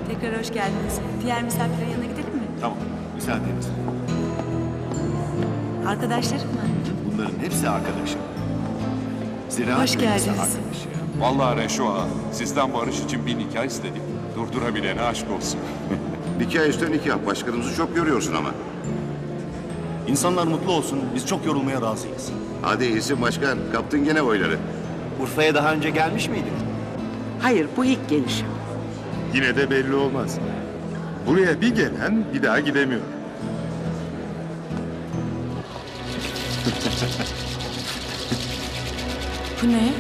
Tekrar hoş geldiniz. Diğer misafirlerin yanına gidelim mi? Tamam, müsaadenizle. Arkadaşlarım mı? Bunların hepsi arkadaşım. Ziraat Hoş mühendisi geldiniz. arkadaşı. Vallahi Reşo ağa, sizden barış için bir nikah istedik. Durdurabilene aşk olsun. Nikah üstü nikah. Başkanımızı çok görüyorsun ama. İnsanlar mutlu olsun, biz çok yorulmaya razıyız. Hadi iyisin başkan. Kaptın gene oyları. Urfa'ya daha önce gelmiş miydin? Hayır, bu ilk gelişim. Yine de belli olmaz. Buraya bir gelen bir daha gidemiyor. Bu ne?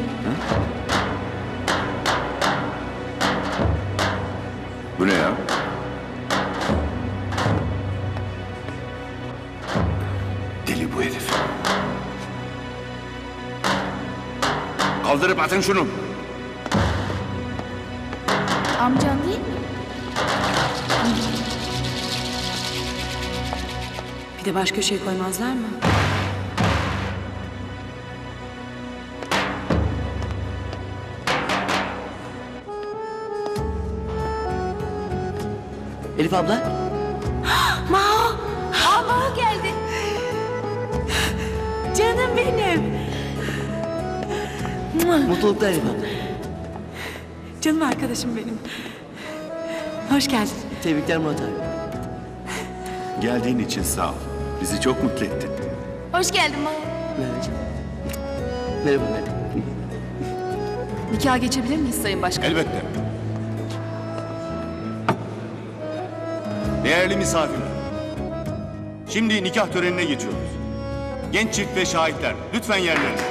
Bu ne ya? Deli bu herif. Kaldırıp atın şunu. Amcan değil mi? Bir de baş köşeye koymazlar mı? Elif abla, Mao! Mao geldi. Canım benim. mutluluklar Elif abla. Canım arkadaşım benim. Hoş geldin. Tebrikler Murat abi. Geldiğin için sağ ol. Bizi çok mutlu ettin. Hoş geldin Mao. Merhaba. Merhaba. Nikah geçebilir miyiz Sayın Başkan? Elbette. Değerli misafirler, şimdi nikah törenine geçiyoruz. Genç çift ve şahitler, lütfen yerlerine.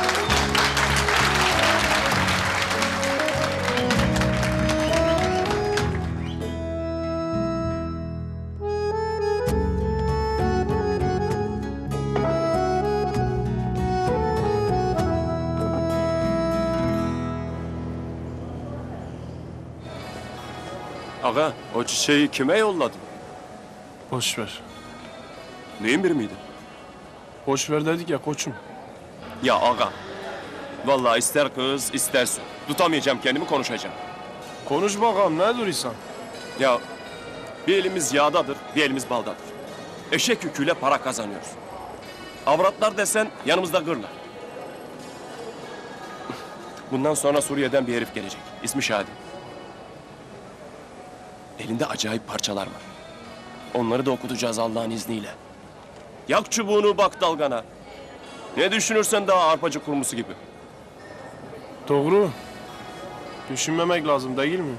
Aga, o çiçeği kime yolladın? Boş ver. Neyin biri miydi? Boş ver dedik ya koçum. Ya aga, vallahi ister kız istersin. Tutamayacağım kendimi, konuşacağım. Konuş bakalım ne duruyorsan. Ya bir elimiz yağdadır, bir elimiz baldadır. Eşek yüküyle para kazanıyoruz. Avratlar desen yanımızda gırla. Bundan sonra Suriye'den bir herif gelecek. İsmi Şadi. Elinde acayip parçalar var. Onları da okutacağız Allah'ın izniyle. Yak çubuğunu bak dalgana. Ne düşünürsen daha arpacı kurmusu gibi. Doğru. Düşünmemek lazım değil mi?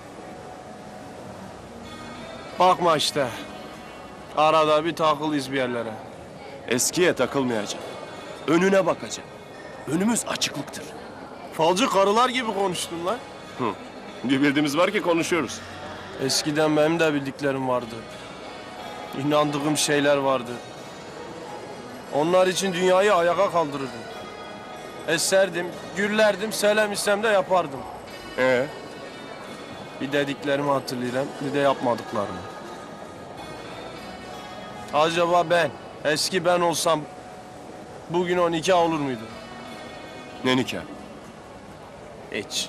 Bakma işte. Arada bir takılıyız bir yerlere. Eskiye takılmayacak. Önüne bakacak. Önümüz açıklıktır. Falcı karılar gibi konuştun lan. Bir bildiğimiz var ki konuşuyoruz. Eskiden benim de bildiklerim vardı. İnandığım şeyler vardı. Onlar için dünyayı ayağa kaldırırdım. Eserdim, gürlerdim, söylemişsem de yapardım. Bir dediklerimi hatırlayırım, bir de yapmadıklarımı. Acaba ben, eski ben olsam bugün o nikah olur muydu? Ne nikah? Hiç.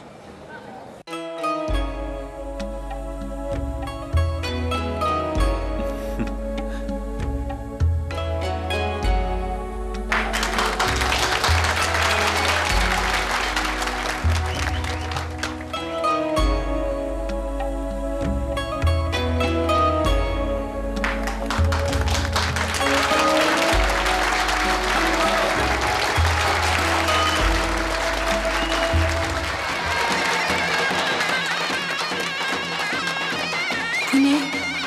Bu ne?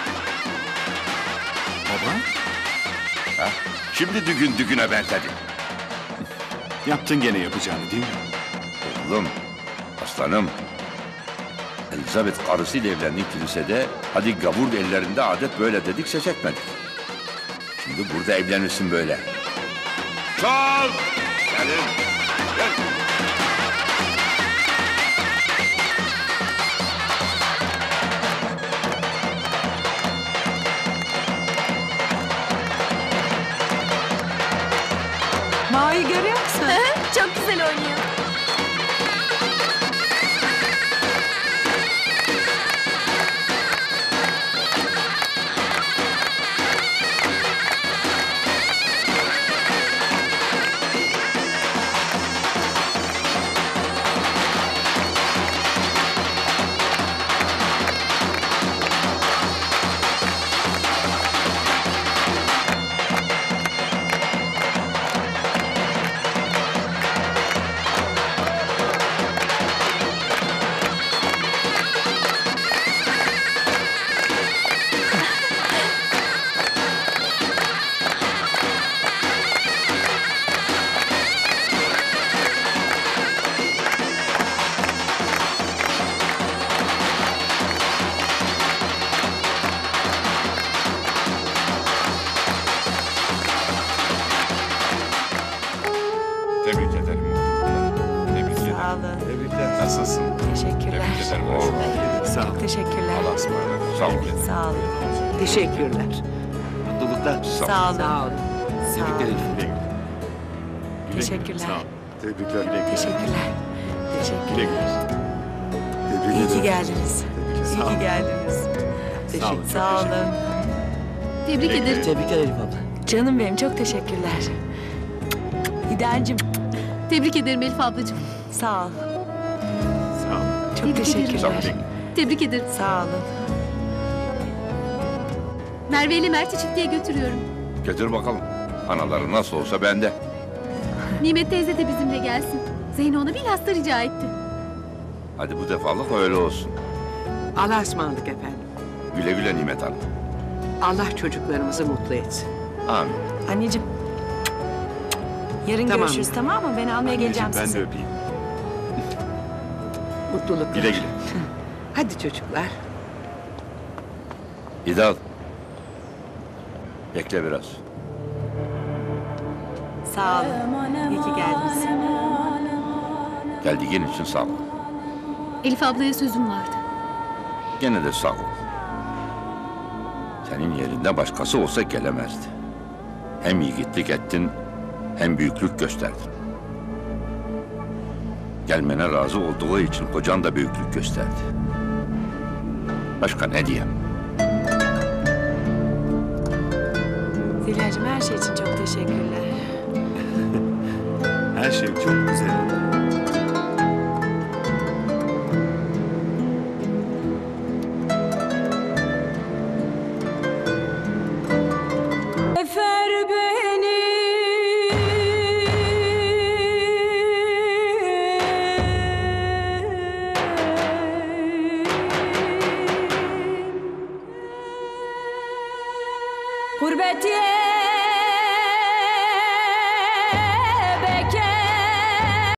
Baba, Şimdi düğüne benzedi. yaptın gene yapacağını değil mi? Oğlum, aslanım. Elizabeth karısıyla evlendiği kilisede hadi gavur ellerinde adet böyle dedik ses etmedik. Şimdi burada evlenirsin böyle. Çal! Gelin! Gel! Mao'yu görüyor musun? Çok güzel oynuyor. Çok teşekkürler. Allah'a ısmarladık. Sağ olun. Sağ olun. Teşekkürler. Mutluluklar. Sağ olun. Sağ olun. Sağ olun. Güle güle. Teşekkürler. Sağ ol. Tebrikler. Teşekkürler. Teşekkürler. Tebrik İyi ki ederim. geldiniz. İyi ki geldiniz. Teşekkür. Sağ olun. Tebrik ederim. Tebrikler Elif abla. Canım benim çok teşekkürler. İdacığım Tebrik ederim Elif ablacığım. sağ ol. Sağ ol. Çok Tebrik ederim. teşekkürler. Tebrik ederim. Sağ olun. Merve ile Mert'i çiftliğe götürüyorum. Getir bakalım. Anaları nasıl olsa bende. Nimet teyze de bizimle gelsin. Zeyno ona bilhassa rica etti. Hadi bu defalık öyle olsun. Allah'a ısmarladık efendim. Güle güle Nimet Hanım. Allah çocuklarımızı mutlu etsin. Amin. Anneciğim. Yarın Tamam. görüşürüz tamam mı? Ben almaya geleceğim Ben sizi. de öpeyim. Mutluluklar. Güle güle. Hadi çocuklar. İdal. Bekle biraz. Sağ olun. İyi ki geldiniz. Geldiğin için sağ ol. Elif ablaya sözüm vardı. Gene de sağ ol. Senin yerinde başkası olsa gelemezdi. Hem yiğitlik ettin, hem büyüklük gösterdin. Gelmene razı olduğu için kocan da büyüklük gösterdi. Başka ne diyeyim? Zelya'cığım her şey için çok teşekkürler. Her şey çok güzel. Efer beni gurbet